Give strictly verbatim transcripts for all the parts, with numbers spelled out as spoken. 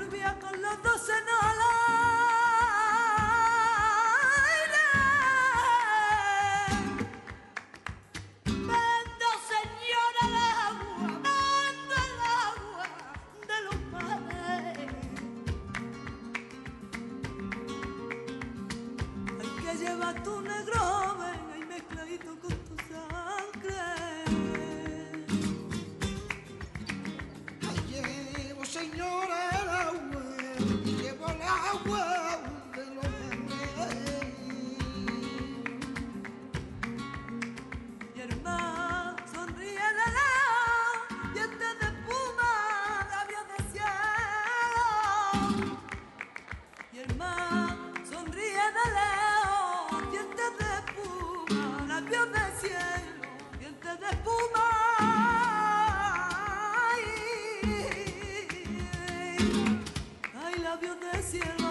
volvía con los dos en el aire. Vendo, señora, el agua, vendo el agua de los mares. Hay que llevar tu negro venga y mezcladito con tu sangre. Señora, el agua, llevo el agua de los mares. Y el mar sonríe de lejos, dientes de espuma, labios de cielo. Y el mar sonríe de lejos, dientes de espuma, labios de cielo, dientes de espuma. Labios de cielo.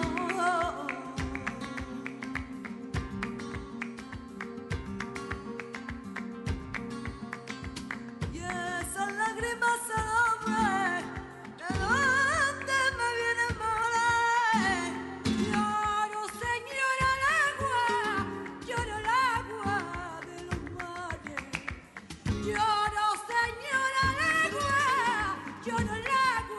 Y esas lágrimas al hombre, ¿de dónde me vienen males? Lloro, señora, el agua, lloro el agua de los mares. Lloro, señora, el agua, lloro el agua.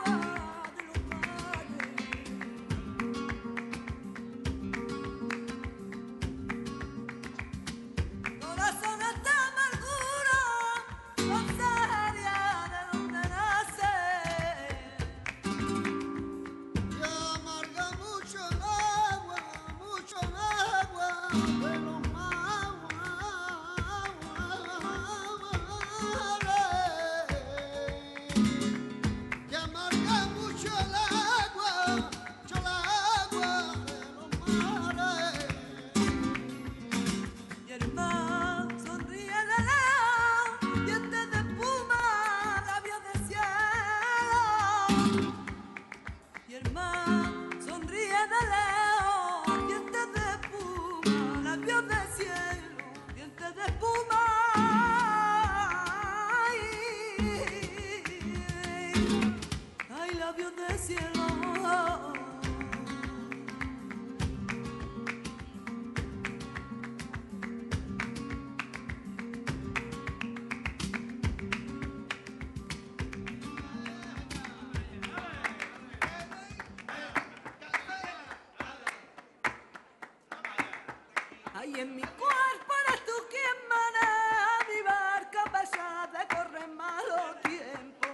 Ay, en mi cuerpo eres tú quien maneja mi barca a pesar de correr malo tiempo.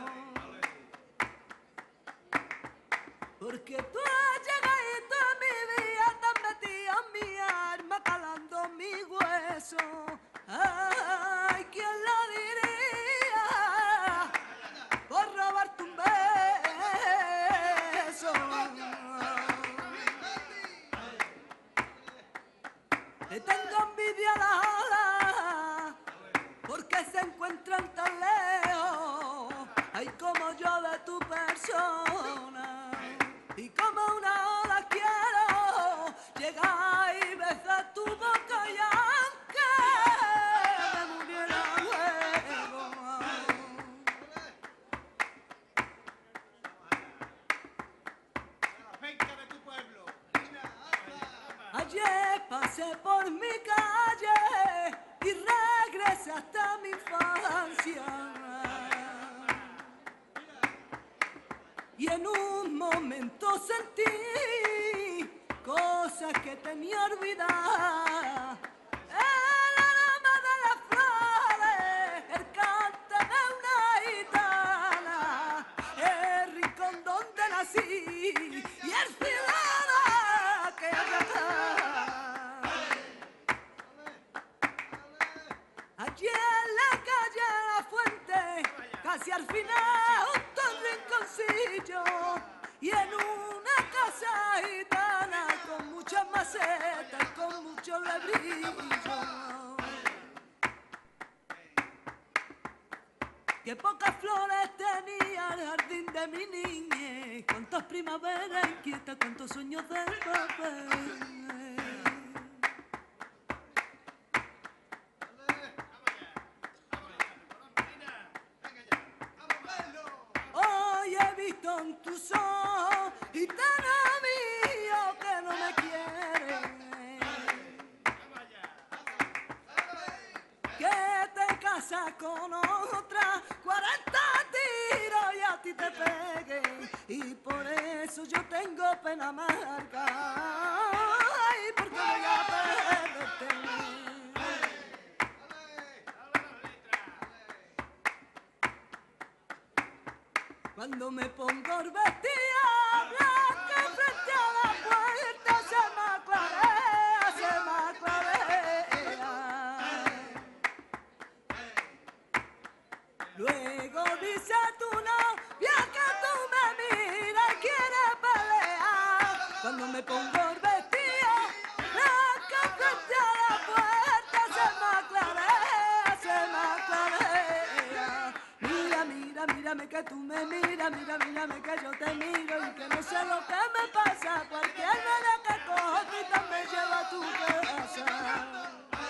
Porque tú has llegado a mi vida, tan metido en mi alma, calando mi hueso. Ay, ¿quién lo diría? Por robarte un beso. Te tengo envidia a la ola, porque se encuentran tan lejos. Ay, como yo de tu persona, y como una ola quiero llegar y besar tu boca y aunque me muriera luego. Ayer pasé por mi calle y regresé hasta mi infancia. Y en un momento sentí cosas que tenía olvidadas. El aroma de las flores, el cante de una gitana, el rincón donde nací y el ciudad que allá está. Allí en la calle La Fuente, casi al final, justo un rinconcillo, y en una casa gitana con muchas macetas y con mucho lebrillo. Que pocas flores tenía el jardín de mi niñez, cuántas primaveras inquietas, cuántos sueños de papel. Hoy he visto en tus ojos andas con otra, cuarenta tiros y a ti te pegué, y por eso yo tengo pena amarga, ay, porque voy a perderte. Cuando me pongo vestida blanca frente a la puerta se me aclarea, se me aclarea. Luego dice tu novia que tú me miras y quieres pelear. Cuando me pongo vestida blanca frente a la puerta se me aclarea, se me aclarea. Mira, mira, mírame que tú me miras, mira, mírame que yo te miro y que no sé lo que me pasa. Cualquier nena que cojo y me lleva a tu casa.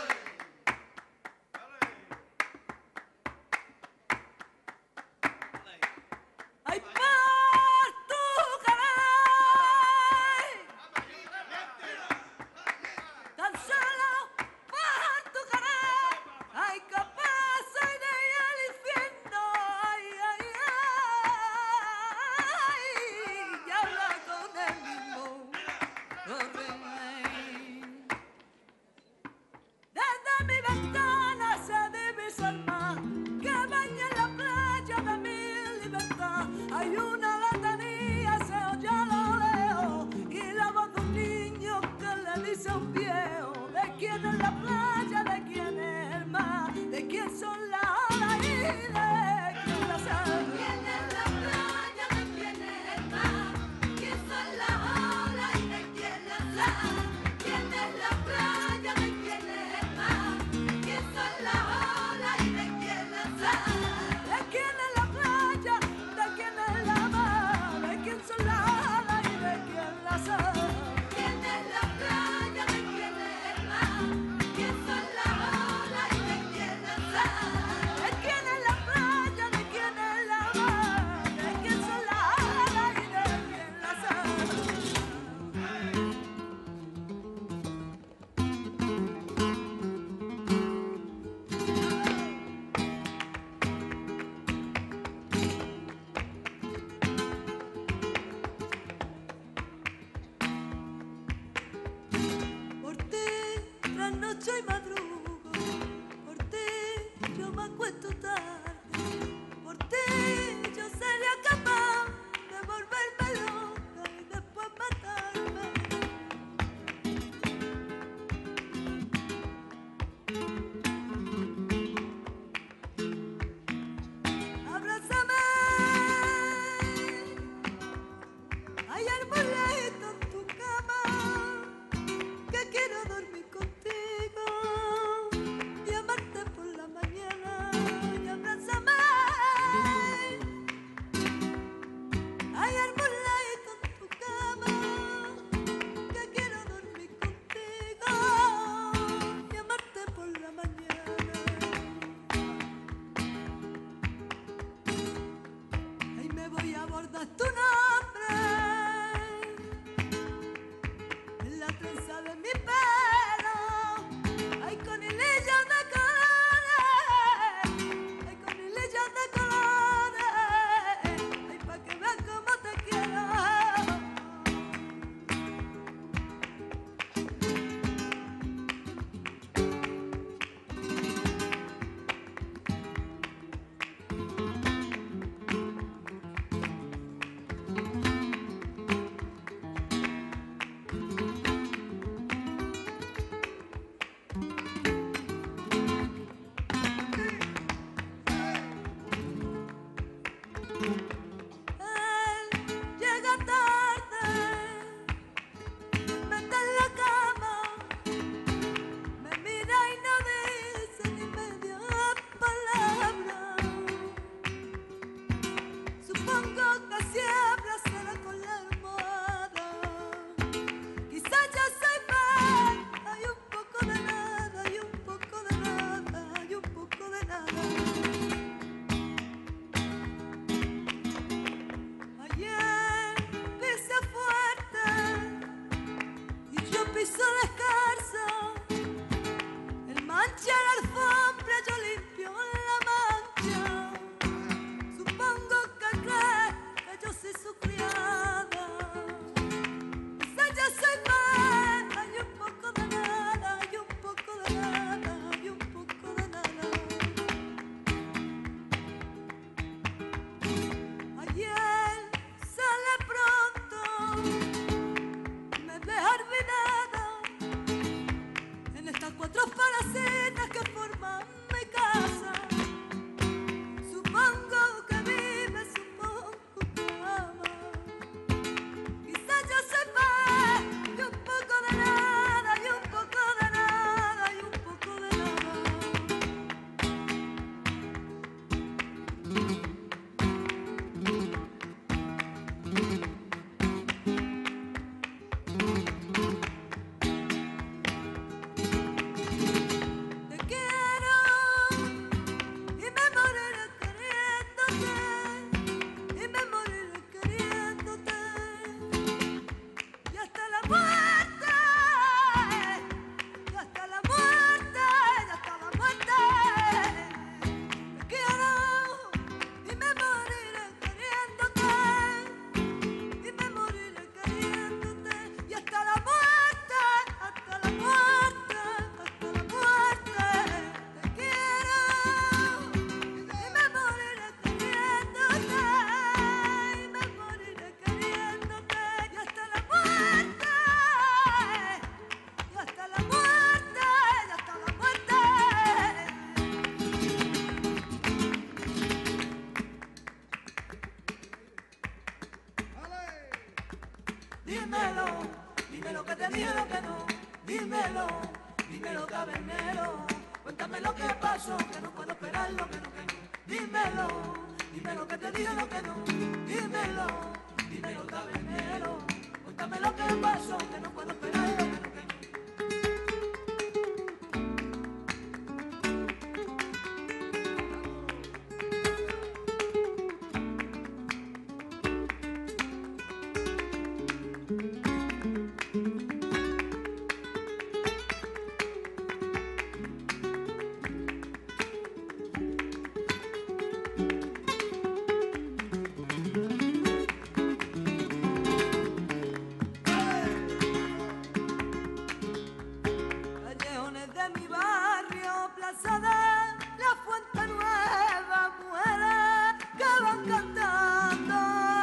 ¡Ay, por tu caray! Tan solo por tu caray. ¡Ay, capaz soy de ir al infierno! ¡Ay, ay, ay! Y habla con el mismo rey. Desde mi ventana se divisa el mar que baña en la playa de mi libertad. Hay una letanía, se oye a lo lejos, y la voz de un niño que le dice a un viejo: ¿de quién es la playa? ¿De quién es el mar? ¿De quién son las olas y de quién las hay? ¿De quién es la playa? ¿De quién es el mar? ¿Quién son las olas y de quién las hay? ¿Quién es la playa? ¿De quién es el mar? ¿Quién son las olas y de quién las hay? ¿De quién es la playa? ¿De quién es la mar? ¿De quién son las olas y de quién las hay? ¿Quién es la playa? ¿De quién es el mar? ¿Quién son las olas y de quién las hay? ¿De quién es la playa? ¿De quién es la mar? ¿De quién son las olas y de quién las hay? Por ti trasnocho y madrugo, por ti yo me acuesto tarde, por ti yo sería capaz de volverme loca y después matarme. Abrázame, hay arbolito en tu cama, que quiero dormir contigo y amarte por la mañana. Y abrázame, hay arbolito en tu cama, que quiero dormir contigo y amarte por la mañana. Ahí me voy a bordar tu nombre dímelo, dímelo que te digo lo que no, dímelo, dímelo tabernero, cuéntame lo que pasó, que no puedo esperar lo que no, que no, dímelo, dímelo que te digo lo que no, dímelo, dímelo tabernero, cuéntame lo que pasó, que no puedo esperar lo que no, que no. Callejones de mi barrio, plaza de la Fuente Nueva, mujeres que van cantando.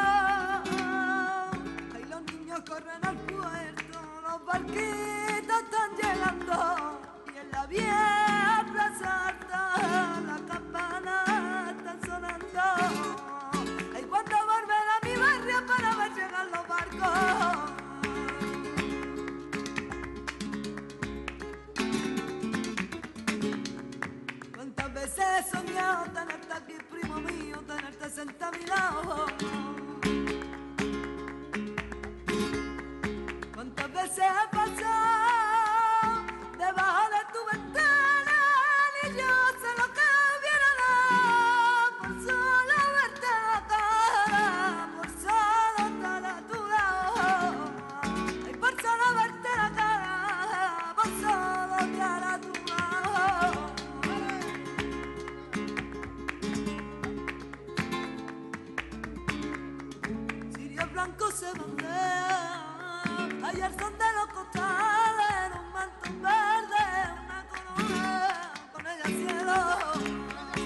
Ahí los niños corren al puerto, los barquitos están llegando. Y en la vieja plaza alta, las campanas están sonando. Ay, cuando volver a mi barrio para ver llegar los barcos. Cuántas veces he soñado tenerte aquí, primo mío, tenerte sentado a mi lado. Cuántas veces he pasado debajo de tu ventana y yo sé lo que hubiera dado por solo verte la cara, por solo estar a tu lado. Ay, por solo verte la cara, por solo estar a tu lado. Cirios blancos se bandean, hay al son de los costales, un manto verde, una corona, con ella cielo.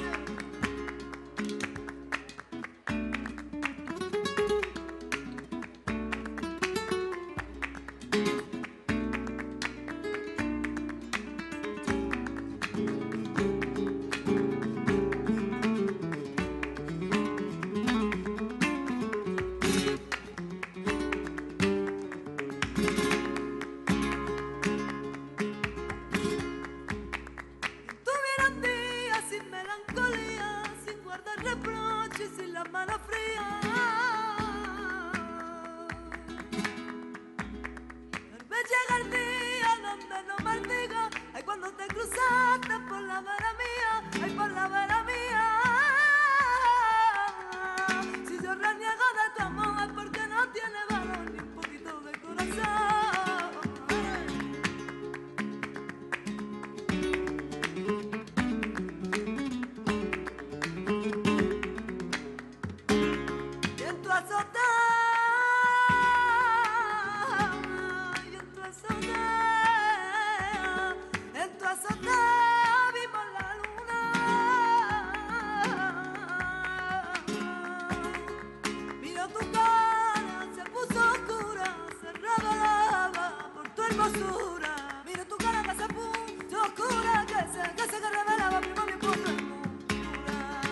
Tuvieron días sin melancolía, sin guardar reproches, sin las manos frías. Tal vez llega el día donde no maldiga, ay, cuando te cruzaste por la vera mía, ay, por la vera mía. Si yo reniego de tu amor es porque no tiene valor ni un poquito de corazón. Y en tu azotea, y en tu azotea, en tu azotea vimos la luna. Miro tu cara, se puso oscura, se revelaba por tu hermosura. Miro tu cara que se puso oscura, que se, que se que revelaba primo mi por tu hermosura.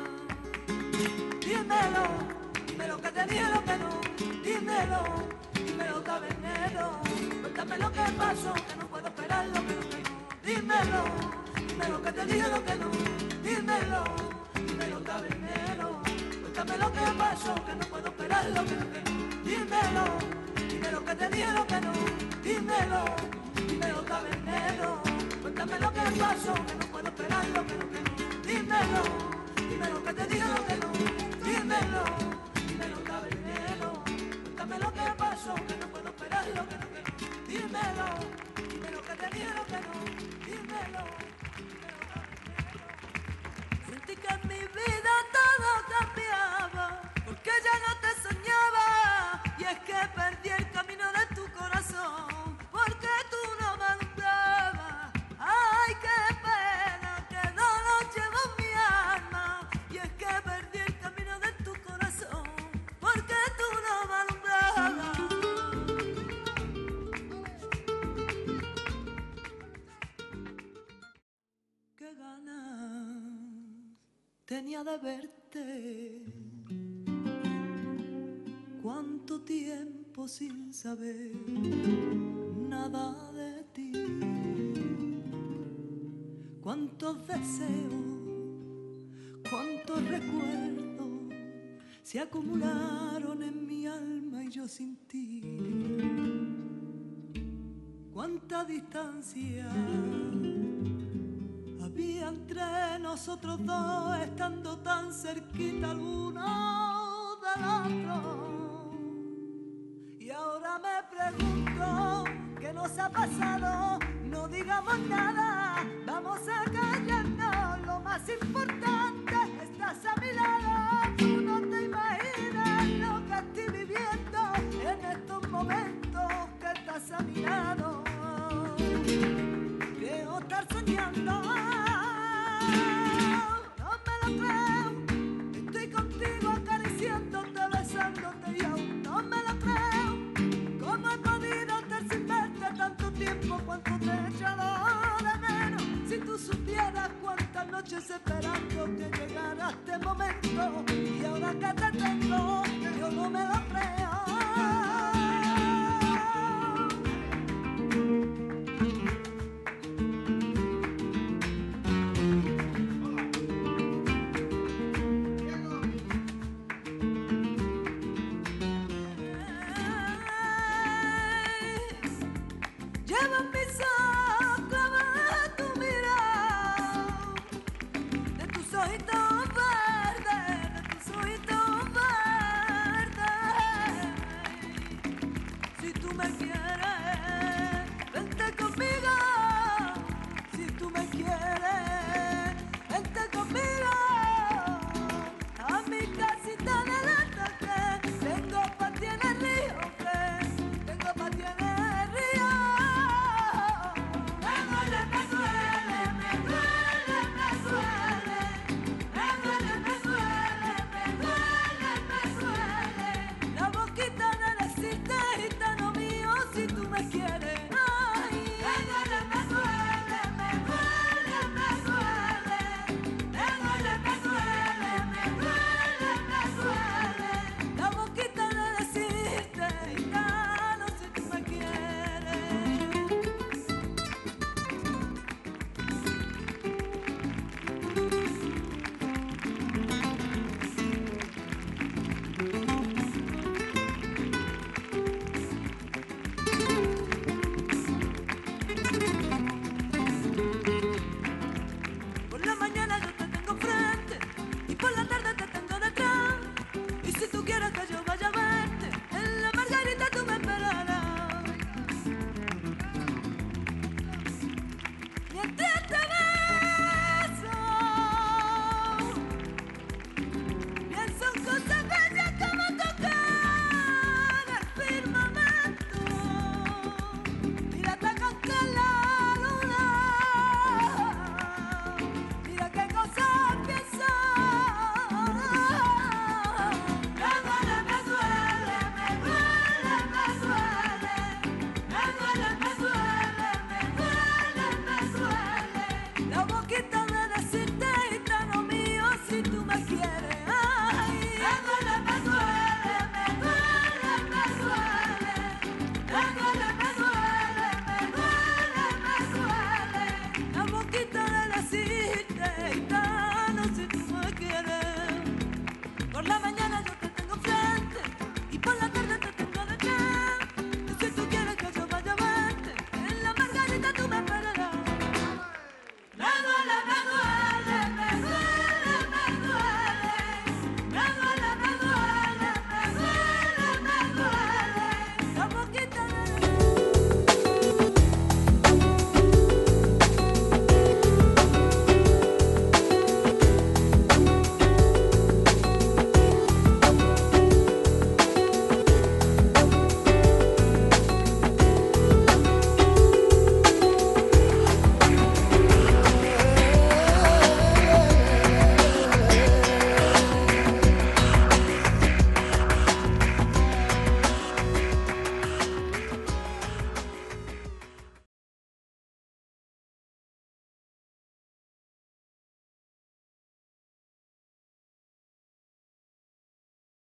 Dímelo, dímelo que te digo lo que no, dímelo, dímelo tabernero, cuéntame lo que pasó, que no puedo esperar lo que no tengo. Dímelo, dímelo que te digo lo que no, dímelo, dímelo tabernero, cuéntame lo que pasó, que no puedo esperar lo que no tengo. Dímelo, dímelo que te digo lo que no, dímelo, dímelo tabernero, cuéntame lo que pasó, que no puedo esperar lo que no tengo. Dímelo, dímelo que te digo lo que no, dímelo, dímelo tabernero, cuéntame lo que pasó, que no puedo esperar lo que no tengo. Dímelo, dímelo que te digo lo que no, dímelo, dímelo tabernero. Sentí que en mi vida todo cambiaba, porque ya no te soñaba, y es que perdí el camino de tu corazón, porque tú no me alumbrabas. Ay, qué pena, que no lo llevo en mi alma, y es que perdí el camino de tu corazón, porque tú no me alumbrabas. Qué ganas tenía de verte, cuánto tiempo tiempo sin saber nada de ti. Cuántos deseos, cuántos recuerdos se acumularon en mi alma y yo sin ti. Cuánta distancia había entre nosotros dos, estando tan cerquita el uno del otro. Y ahora me pregunto qué nos ha pasado. No digamos nada, vamos a callarnos. Lo más importante, estás a mi lado. Tú no te imaginas lo que estoy viviendo en estos momentos que estás a mi lado. Creo estar soñando, no me lo creo. Estoy contigo acariciándote, besándote y aún no me lo creo. ¿Cómo he podido estar sin verte tanto tiempo? ¿Cuánto te he echado de menos? Si tú supieras cuántas noches esperando que llegara este momento. Y ahora que te tengo, yo no me lo creo. Si tú me quieres